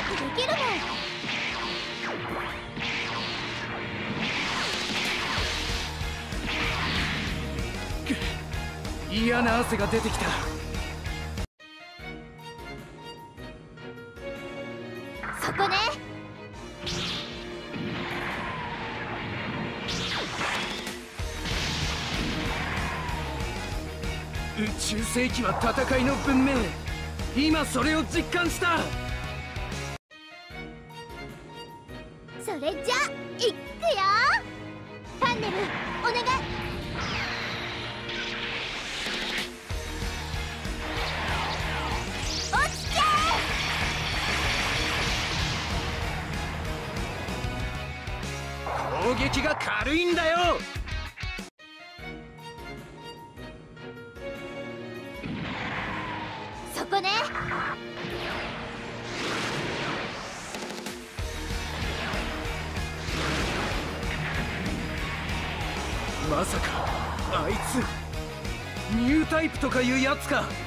ってできるもん。 嫌な汗が出てきた。 そこね。 宇宙世紀は戦いの文明。今それを実感した。 それじゃいっくよ。ファンネルお願い。落ちて攻撃が軽いんだよ。 そこね。 まさかあいつニュータイプとかいうやつか。